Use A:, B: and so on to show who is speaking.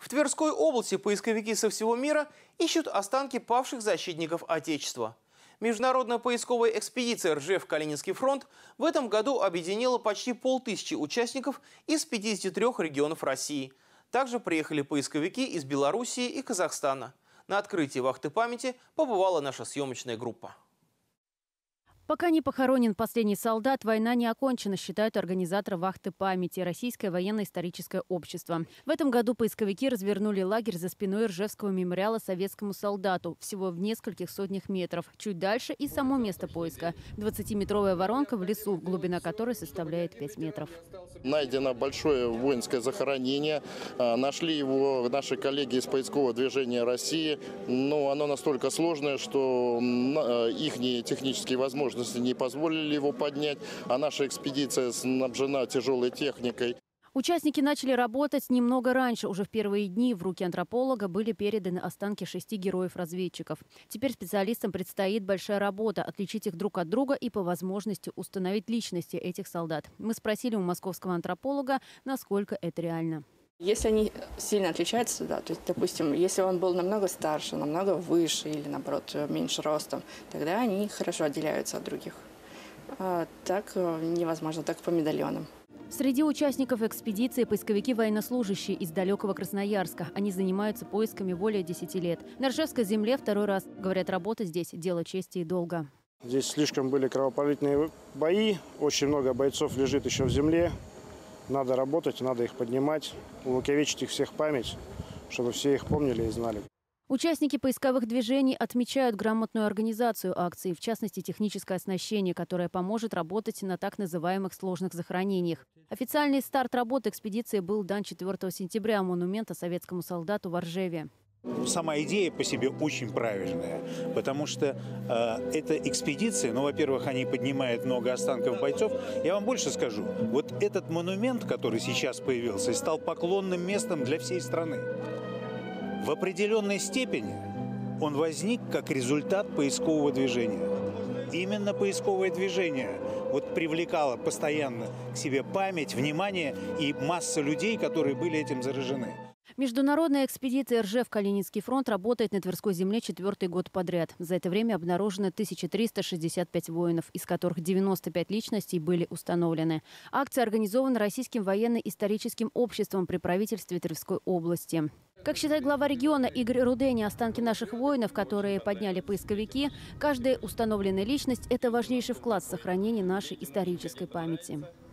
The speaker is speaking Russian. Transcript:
A: В Тверской области поисковики со всего мира ищут останки павших защитников Отечества. Международная поисковая экспедиция «Ржев. Калининский фронт» в этом году объединила почти 500 участников из 53 регионов России. Также приехали поисковики из Белоруссии и Казахстана. На открытии вахты памяти побывала наша съемочная группа.
B: Пока не похоронен последний солдат, война не окончена, считают организаторы вахты памяти Российское военно-историческое общество. В этом году поисковики развернули лагерь за спиной Ржевского мемориала советскому солдату, всего в нескольких сотнях метров. Чуть дальше и само место поиска – 20-метровая воронка в лесу, глубина которой составляет 5 метров.
C: Найдено большое воинское захоронение. Нашли его наши коллеги из поискового движения России. Но оно настолько сложное, что их технические возможности не позволили его поднять, а наша экспедиция снабжена тяжелой техникой.
B: Участники начали работать немного раньше. Уже в первые дни в руки антрополога были переданы останки 6 героев-разведчиков. Теперь специалистам предстоит большая работа – отличить их друг от друга и по возможности установить личности этих солдат. Мы спросили у московского антрополога, насколько это реально.
D: Если они сильно отличаются, да, то есть, допустим, если он был намного старше, намного выше или, наоборот, меньше ростом, тогда они хорошо отделяются от других. А так невозможно, так по медальонам.
B: Среди участников экспедиции поисковики военнослужащие из далекого Красноярска. Они занимаются поисками более 10 лет. На Ржевской земле второй раз. Говорят, работа здесь – дело чести и долга.
E: Здесь слишком были кровопролитные бои, очень много бойцов лежит еще в земле. Надо работать, надо их поднимать, увековечить их всех память, чтобы все их помнили и знали.
B: Участники поисковых движений отмечают грамотную организацию акции, в частности техническое оснащение, которое поможет работать на так называемых сложных захоронениях. Официальный старт работы экспедиции был дан 4 сентября монумента советскому солдату в Ржеве.
F: Сама идея по себе очень правильная, потому что эта экспедиция, ну, во-первых, они поднимают много останков бойцов. Я вам больше скажу, вот этот монумент, который сейчас появился, стал поклонным местом для всей страны. В определенной степени он возник как результат поискового движения. Именно поисковое движение вот привлекало постоянно к себе память, внимание и масса людей, которые были этим заражены.
B: Международная экспедиция «Ржев. Калининский фронт» работает на Тверской земле 4-й год подряд. За это время обнаружено 1365 воинов, из которых 95 личностей были установлены. Акция организована Российским военно-историческим обществом при правительстве Тверской области. Как считает глава региона Игорь Рудени, останки наших воинов, которые подняли поисковики, каждая установленная личность – это важнейший вклад в сохранение нашей исторической памяти.